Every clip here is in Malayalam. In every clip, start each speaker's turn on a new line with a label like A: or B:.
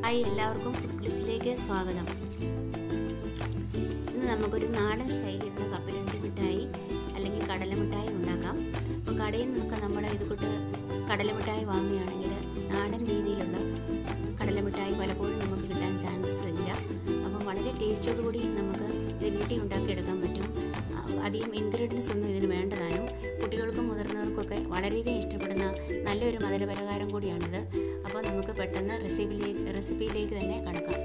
A: ഹായ്, എല്ലാവർക്കും ഫുഡ് ക്ലിസിലേക്ക് സ്വാഗതം. ഇന്ന് നമുക്കൊരു നാടൻ സ്റ്റൈലിലുള്ള കപ്പലണ്ടി മിഠായി അല്ലെങ്കിൽ കടലമിഠായി ഉണ്ടാക്കാം. അപ്പോൾ കടയിൽ നിന്നൊക്കെ നമ്മൾ ഇതുകൂട്ട് കടലമിഠായി വാങ്ങുകയാണെങ്കിൽ നാടൻ രീതിയിലുള്ള കടലമിഠായി പലപ്പോഴും നമുക്ക് കിട്ടാൻ ചാൻസ് ഇല്ല. അപ്പം വളരെ ടേസ്റ്റോടുകൂടി നമുക്ക് ഇത് വീട്ടിൽ ഉണ്ടാക്കിയെടുക്കാൻ പറ്റും. അധികം ഇൻഗ്രീഡിയൻസ് ഒന്നും ഇതിന് വേണ്ടതാനും കുട്ടികൾക്കും മുതിർന്നവർക്കൊക്കെ വളരെയധികം ഇഷ്ടപ്പെടുന്ന നല്ലൊരു മധുരപലഹാരം കൂടിയാണിത്. അപ്പോൾ നമുക്ക് പെട്ടെന്ന് റെസിപ്പിയിലേക്ക് തന്നെ കടക്കാം.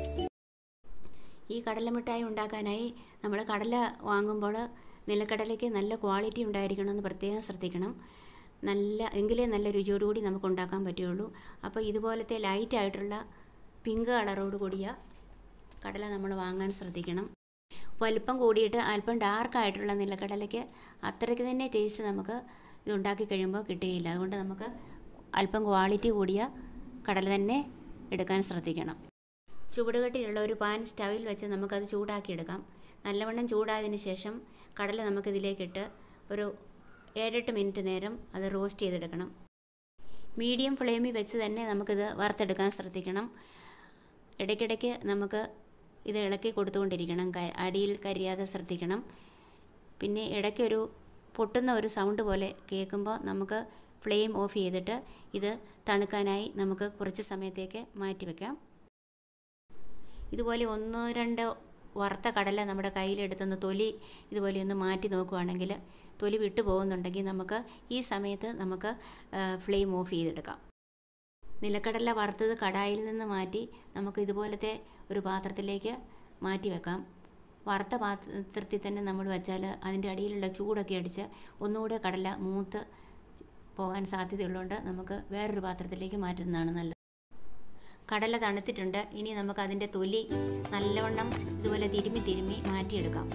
A: ഈ കടലമിഠായി ഉണ്ടാക്കാനായി നമ്മൾ കടല വാങ്ങുമ്പോൾ നിലക്കടലയ്ക്ക് നല്ല ക്വാളിറ്റി ഉണ്ടായിരിക്കണമെന്ന് പ്രത്യേകം ശ്രദ്ധിക്കണം. എങ്കിലേ നല്ല രുചിയോടുകൂടി നമുക്ക് ഉണ്ടാക്കാൻ പറ്റുകയുള്ളൂ. അപ്പോൾ ഇതുപോലത്തെ ലൈറ്റായിട്ടുള്ള പിങ്ക് കളറോട് കൂടിയ കടല നമ്മൾ വാങ്ങാൻ ശ്രദ്ധിക്കണം. വലിപ്പം കൂടിയിട്ട് അല്പം ഡാർക്കായിട്ടുള്ള നിലക്കടലയ്ക്ക് അത്രയ്ക്ക് തന്നെ ടേസ്റ്റ് നമുക്ക് ഇതുണ്ടാക്കി കഴിയുമ്പോൾ കിട്ടുകയില്ല. അതുകൊണ്ട് നമുക്ക് അല്പം ക്വാളിറ്റി കൂടിയ കടല തന്നെ എടുക്കാൻ ശ്രദ്ധിക്കണം. ചുവടുകട്ടിയുള്ള ഒരു പാൻ സ്റ്റൗവിൽ വെച്ച് നമുക്കത് ചൂടാക്കിയെടുക്കാം. നല്ലവണ്ണം ചൂടായതിന് ശേഷം കടല നമുക്കിതിലേക്കിട്ട് ഒരു 7-8 മിനിറ്റ് നേരം അത് റോസ്റ്റ് ചെയ്തെടുക്കണം. മീഡിയം ഫ്ലെയിമിൽ വെച്ച് തന്നെ നമുക്കിത് വറുത്തെടുക്കാൻ ശ്രദ്ധിക്കണം. ഇടയ്ക്കിടയ്ക്ക് നമുക്ക് ഇത് ഇളക്കി കൊടുത്തുകൊണ്ടിരിക്കണം. അടിയിൽ കരിയാതെ ശ്രദ്ധിക്കണം. പിന്നെ ഇടയ്ക്കൊരു പൊട്ടുന്ന ഒരു സൗണ്ട് പോലെ കേൾക്കുമ്പോൾ നമുക്ക് ഫ്ലെയിം ഓഫ് ചെയ്തിട്ട് ഇത് തണുക്കാനായി നമുക്ക് കുറച്ച് സമയത്തേക്ക് മാറ്റി വയ്ക്കാം. ഇതുപോലെ 1-2 വറുത്ത കടല നമ്മുടെ കയ്യിലെടുത്തൊന്ന് തൊലി ഇതുപോലെ ഒന്ന് മാറ്റി നോക്കുകയാണെങ്കിൽ തൊലി വിട്ടു പോകുന്നുണ്ടെങ്കിൽ നമുക്ക് ഈ സമയത്ത് നമുക്ക് ഫ്ലെയിം ഓഫ് ചെയ്തെടുക്കാം. നിലക്കടല വറുത്തത് കടായിൽ നിന്ന് മാറ്റി നമുക്ക് ഇതുപോലത്തെ ഒരു പാത്രത്തിലേക്ക് മാറ്റി വെക്കാം. വറുത്ത പാത്രത്തിൽ തന്നെ നമ്മൾ വെച്ചാൽ അതിൻ്റെ അടിയിലുള്ള ചൂടൊക്കെ അടിച്ച് ഒന്നുകൂടെ കടല മൂത്ത് പോകാൻ സാധ്യതയുള്ളതുകൊണ്ട് നമുക്ക് വേറൊരു പാത്രത്തിലേക്ക് മാറ്റുന്നതാണ് നല്ലത്. കടല തണുത്തിട്ടുണ്ട്. ഇനി നമുക്ക് അതിൻ്റെ തൊലി നല്ലവണ്ണം ഇതുപോലെ തിരുമ്മി മാറ്റിയെടുക്കാം.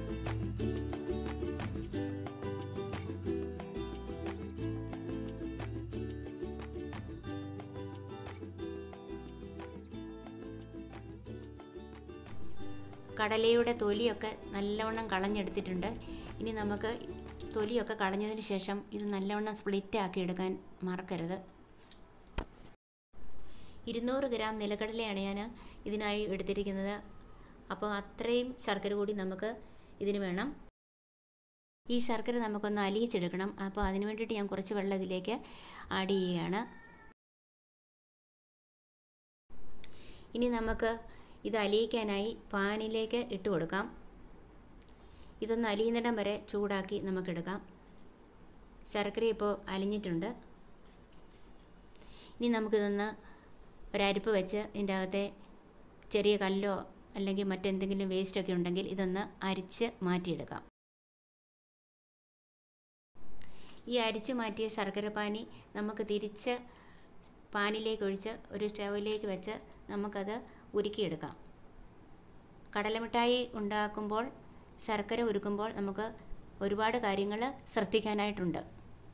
A: കടലയുടെ തൊലിയൊക്കെ നല്ലവണ്ണം കളഞ്ഞെടുത്തിട്ടുണ്ട്. ഇനി നമുക്ക് തൊലിയൊക്കെ കളഞ്ഞതിന് ശേഷം ഇത് നല്ലവണ്ണം സ്പ്ലിറ്റ് ആക്കി എടുക്കാൻ മറക്കരുത്. 200 ഗ്രാം നിലക്കടലയാണ് ഞാൻ ഇതിനായി എടുത്തിരിക്കുന്നത്. അപ്പോൾ അത്രയും ശർക്കര കൂടി നമുക്ക് ഇതിന് വേണം. ഈ ശർക്കര നമുക്കൊന്ന് അലിയിച്ചെടുക്കണം. അപ്പോൾ അതിന് വേണ്ടിയിട്ട് ഞാൻ കുറച്ച് വെള്ളം ഇതിലേക്ക് ആഡ് ചെയ്യുകയാണ്. ഇനി നമുക്ക് ഇത് അലിയിക്കാനായി പാനിലേക്ക് ഇട്ട് കൊടുക്കാം. ഇതൊന്ന് അലിയുന്നിടം വരെ ചൂടാക്കി നമുക്കെടുക്കാം. ശർക്കര ഇപ്പോൾ അലിഞ്ഞിട്ടുണ്ട്. ഇനി നമുക്കിതൊന്ന് ഒരരിപ്പ് വെച്ച് ഇതിൻ്റെ അകത്തെ ചെറിയ കല്ലോ അല്ലെങ്കിൽ മറ്റെന്തെങ്കിലും വേസ്റ്റൊക്കെ ഉണ്ടെങ്കിൽ ഇതൊന്ന് അരിച്ച് മാറ്റിയെടുക്കാം. ഈ അരിച്ചു മാറ്റിയ ശർക്കര പാനി നമുക്ക് തിരിച്ച് പാനിലേക്ക് ഒഴിച്ച് ഒരു സ്റ്റൗവിലേക്ക് വെച്ച് നമുക്കത് ഉരുക്കിയെടുക്കാം. കടലമിഠായി ഉണ്ടാക്കുമ്പോൾ ശർക്കര ഉരുക്കുമ്പോൾ നമുക്ക് ഒരുപാട് കാര്യങ്ങൾ ശ്രദ്ധിക്കാനായിട്ടുണ്ട്.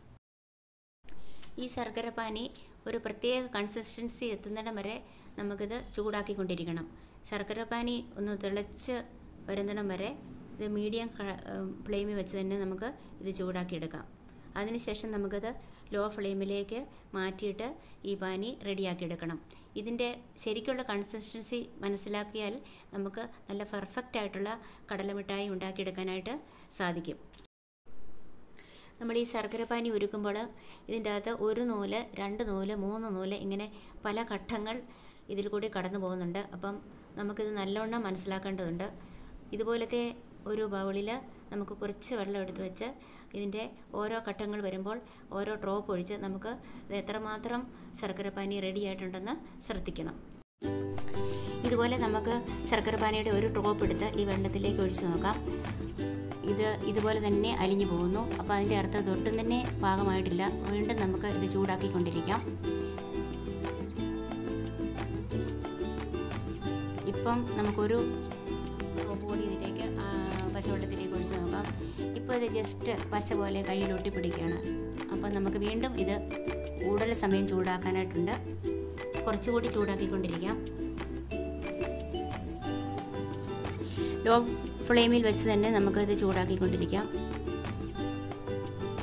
A: ഈ ശർക്കര പാനി ഒരു പ്രത്യേക കൺസിസ്റ്റൻസി എത്തുന്നിടം വരെ നമുക്കിത് ചൂടാക്കിക്കൊണ്ടിരിക്കണം. ശർക്കര പാനി ഒന്ന് തിളച്ച് വരുന്നിടം വരെ ഇത് മീഡിയം ഫ്ലെയിമിൽ വെച്ച് തന്നെ നമുക്ക് ഇത് ചൂടാക്കിയെടുക്കാം. അതിനുശേഷം നമുക്കത് ലോ ഫ്ലെയിമിലേക്ക് മാറ്റിയിട്ട് ഈ പാനി റെഡിയാക്കിയെടുക്കണം. ഇതിൻ്റെ ശരിക്കുള്ള കൺസിസ്റ്റൻസി മനസ്സിലാക്കിയാൽ നമുക്ക് നല്ല പെർഫെക്റ്റ് ആയിട്ടുള്ള കടലമിഠായി ഉണ്ടാക്കിയെടുക്കാനായിട്ട് സാധിക്കും. നമ്മൾ ഈ ശർക്കര പാനി ഉരുക്കുമ്പോൾ ഇതിൻ്റെ അകത്ത് 1 നൂല്, 2 നൂല്, 3 നൂല് ഇങ്ങനെ പല ഘട്ടങ്ങൾ ഇതിൽ കൂടി കടന്നു പോകുന്നുണ്ട്. അപ്പം നമുക്കിത് നല്ലവണ്ണം മനസ്സിലാക്കേണ്ടതുണ്ട്. ഇതുപോലത്തെ ഒരു ബൗളിൽ നമുക്ക് കുറച്ച് വെള്ളം എടുത്ത് വെച്ച് ഇതിൻ്റെ ഓരോ ഘട്ടങ്ങൾ വരുമ്പോൾ ഓരോ ഡ്രോപ്പ് ഒഴിച്ച് നമുക്ക് ഇത് എത്രമാത്രം ശർക്കരപ്പാനി റെഡി ആയിട്ടുണ്ടെന്ന് ശ്രദ്ധിക്കണം. ഇതുപോലെ നമുക്ക് ശർക്കരപ്പാനിയുടെ ഒരു ഡ്രോപ്പ് എടുത്ത് ഈ വെള്ളത്തിലേക്ക് ഒഴിച്ച് നോക്കാം. ഇതുപോലെ തന്നെ അലിഞ്ഞു പോകുന്നു. അപ്പോൾ അതിൻ്റെ അർത്ഥം ഒട്ടും തന്നെ പാകമായിട്ടില്ല. വീണ്ടും നമുക്ക് ഇത് ചൂടാക്കിക്കൊണ്ടിരിക്കാം. ഇപ്പം നമുക്കൊരു ഡ്രോപ്പ് കൂടി ഇതിലേക്ക് പച്ചവെള്ളത്തിലേക്ക് ഒഴിച്ച് നോക്കാം. ഇപ്പോൾ ഇത് ജസ്റ്റ് പച്ച പോലെ കയ്യിൽ ഒട്ടിപ്പിടിക്കുകയാണ്. അപ്പം നമുക്ക് വീണ്ടും ഇത് കൂടുതൽ സമയം ചൂടാക്കാനായിട്ടുണ്ട്. കുറച്ചുകൂടി ചൂടാക്കിക്കൊണ്ടിരിക്കാം. ലോ ഫ്ലെയിമിൽ വെച്ച് തന്നെ നമുക്കിത് ചൂടാക്കിക്കൊണ്ടിരിക്കാം.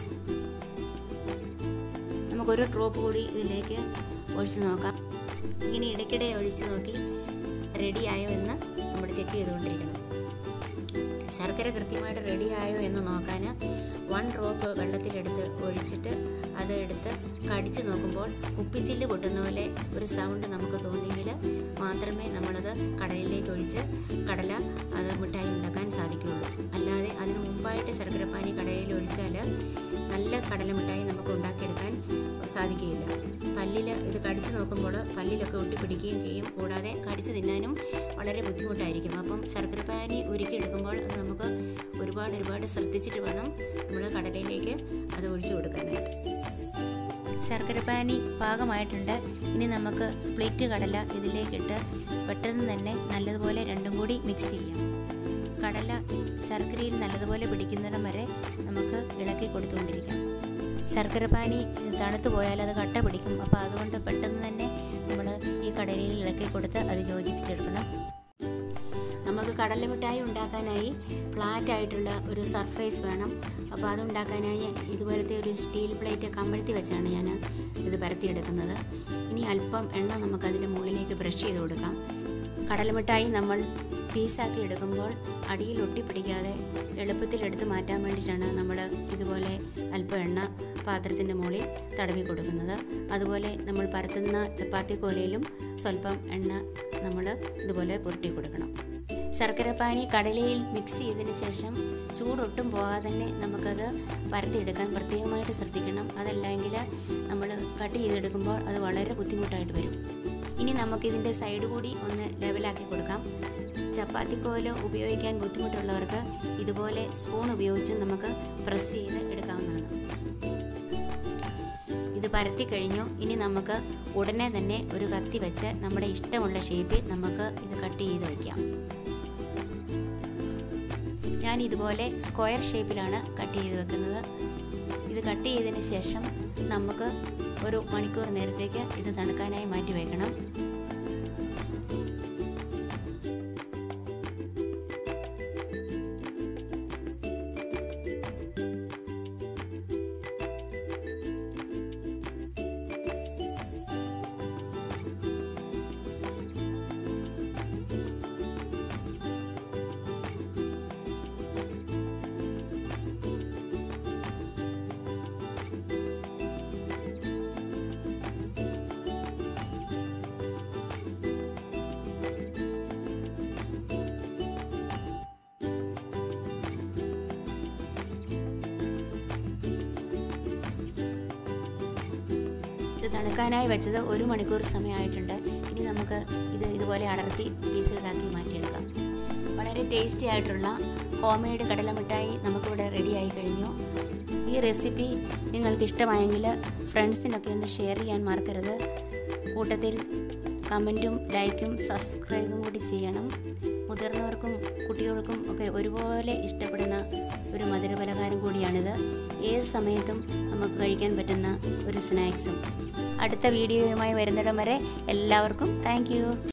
A: നമുക്കൊരു ഡ്രോപ്പ് കൂടി ഇതിലേക്ക് ഒഴിച്ച് നോക്കാം. ഇങ്ങനെ ഇടയ്ക്കിടെ ഒഴിച്ച് നോക്കി റെഡിയായോ എന്ന് നമ്മൾ ചെക്ക് ചെയ്തുകൊണ്ടിരിക്കണം. ശർക്കര കൃത്യമായിട്ട് റെഡിയായോ എന്ന് നോക്കാൻ 1 ഡ്രോപ്പ് വെള്ളത്തിലെടുത്ത് ഒഴിച്ചിട്ട് അതെടുത്ത് കടിച്ച് നോക്കുമ്പോൾ കുപ്പിച്ചില്ല് പൊട്ടുന്ന പോലെ ഒരു സൗണ്ട് നമുക്ക് തോന്നിയെങ്കിൽ മാത്രമേ നമ്മളത് കടലിലേക്ക് ഒഴിച്ച് അത് മിഠായി ഉണ്ടാക്കാൻ സാധിക്കുകയുള്ളൂ. അല്ലാതെ അതിന് മുമ്പായിട്ട് ശർക്കരപ്പാനി കടലിൽ ഒഴിച്ചാൽ നല്ല കടലമിഠായി നമുക്ക് ഉണ്ടാക്കിയെടുക്കാൻ സാധിക്കുകയില്ല. പല്ലിൽ ഇത് കടിച്ച് നോക്കുമ്പോൾ പല്ലിലൊക്കെ ഒട്ടിപ്പിടിക്കുകയും ചെയ്യും. കൂടാതെ കടിച്ച് തിന്നാനും വളരെ ബുദ്ധിമുട്ടായിരിക്കും. അപ്പം ശർക്കരപ്പാനി ഉരുക്കിയെടുക്കുമ്പോൾ അത് നമുക്ക് ഒരുപാട് ശ്രദ്ധിച്ചിട്ട് വേണം നമ്മൾ കടലയിലേക്ക് അത് ഒഴിച്ചു കൊടുക്കാനായിട്ട്. ശർക്കരപ്പാനി പാകമായിട്ടുണ്ട്. ഇനി നമുക്ക് സ്പ്ലിറ്റ് കടല ഇതിലേക്കിട്ട് പെട്ടെന്ന് തന്നെ നല്ലതുപോലെ രണ്ടും കൂടി മിക്സ് ചെയ്യാം. കടല ശർക്കരയിൽ നല്ലതുപോലെ പിടിക്കുന്നിടം വരെ നമുക്ക് ഇളക്കി കൊടുത്തുകൊണ്ടിരിക്കാം. ശർക്കരപ്പാനി തണുത്ത് പോയാൽ അത് കട്ട പിടിക്കും. അപ്പോൾ അതുകൊണ്ട് പെട്ടെന്ന് തന്നെ നമ്മൾ ഈ കടലയിൽ ഇളക്കി കൊടുത്ത് അത് യോജിപ്പിച്ചെടുക്കണം. നമുക്ക് കടലമിഠായി ഉണ്ടാക്കാനായി ഫ്ലാറ്റായിട്ടുള്ള ഒരു സർഫേസ് വേണം. അപ്പോൾ അതുണ്ടാക്കാനായി ഇതുപോലത്തെ ഒരു സ്റ്റീൽ പ്ലേറ്റ് കമഴ്ത്തി വെച്ചാണ് ഞാൻ ഇത് പരത്തിയെടുക്കുന്നത്. ഇനി അല്പം എണ്ണ നമുക്കതിൻ്റെ മുകളിലേക്ക് ബ്രഷ് ചെയ്ത് കൊടുക്കാം. കടലമിഠായി നമ്മൾ പീസാക്കി എടുക്കുമ്പോൾ അടിയിൽ ഒട്ടിപ്പിടിക്കാതെ എളുപ്പത്തിൽ എടുത്ത് മാറ്റാൻ വേണ്ടിയിട്ടാണ് നമ്മൾ ഇതുപോലെ അല്പം എണ്ണ പാത്രത്തിൻ്റെ മുകളിൽ തടവി കൊടുക്കുന്നത്. അതുപോലെ നമ്മൾ പരത്തുന്ന ചപ്പാത്തി കോലയിലും സ്വല്പം എണ്ണ നമ്മൾ ഇതുപോലെ പുരട്ടി കൊടുക്കണം. ശർക്കരപ്പാനി കടലയിൽ മിക്സ് ചെയ്തതിന് ശേഷം ചൂടൊട്ടും പോകാതെ തന്നെ നമുക്കത് പരത്തിയെടുക്കാൻ പ്രത്യേകമായിട്ട് ശ്രദ്ധിക്കണം. അതല്ലെങ്കിൽ നമ്മൾ കട്ട് ചെയ്തെടുക്കുമ്പോൾ അത് വളരെ ബുദ്ധിമുട്ടായിട്ട് വരും. ഇനി നമുക്കിതിൻ്റെ സൈഡ് കൂടി ഒന്ന് ലെവലാക്കി കൊടുക്കാം. ചപ്പാത്തിക്കോല് ഉപയോഗിക്കാൻ ബുദ്ധിമുട്ടുള്ളവർക്ക് ഇതുപോലെ സ്പൂൺ ഉപയോഗിച്ച് നമുക്ക് പ്രസ് ചെയ്ത് എടുക്കാവുന്നതാണ്. ഇത് പരത്തി കഴിഞ്ഞു. ഇനി നമുക്ക് ഉടനെ തന്നെ ഒരു കത്തി വെച്ച് നമ്മുടെ ഇഷ്ടമുള്ള ഷേപ്പിൽ നമുക്ക് ഇത് കട്ട് ചെയ്ത് വയ്ക്കാം. ഞാൻ ഇതുപോലെ സ്ക്വയർ ഷേപ്പിലാണ് കട്ട് ചെയ്ത് വെക്കുന്നത്. ഇത് കട്ട് ചെയ്തതിന് ശേഷം നമുക്ക് 1 മണിക്കൂർ നേരത്തേക്ക് ഇത് തണുക്കാനായി മാറ്റി വയ്ക്കണം. ഇത് തണുക്കാനായി വെച്ചത് 1 മണിക്കൂർ സമയമായിട്ടുണ്ട്. ഇനി നമുക്ക് ഇത് ഇതുപോലെ അടർത്തി പീസുകളാക്കി മാറ്റിയെടുക്കാം. വളരെ ടേസ്റ്റി ആയിട്ടുള്ള ഹോം മെയ്ഡ് കടലമിഠായി നമുക്കിവിടെ റെഡിയായി കഴിഞ്ഞു. ഈ റെസിപ്പി നിങ്ങൾക്ക് ഇഷ്ടമായെങ്കിൽ ഫ്രണ്ട്സിനൊക്കെ ഒന്ന് ഷെയർ ചെയ്യാൻ മറക്കരുത്. കൂട്ടത്തിൽ കമൻറ്റും ലൈക്കും സബ്സ്ക്രൈബും കൂടി ചെയ്യണം. മുതിർന്നവർക്കും കുട്ടികൾക്കും ഒക്കെ ഒരുപോലെ ഇഷ്ടപ്പെടുന്ന ഒരു മധുരപലഹാരം കൂടിയാണിത്. ഏത് സമയത്തും നമുക്ക് കഴിക്കാൻ പറ്റുന്ന ഒരു സ്നാക്സും. അടുത്ത വീഡിയോയുമായി വരുന്നിടം വരെ എല്ലാവർക്കും താങ്ക് യു.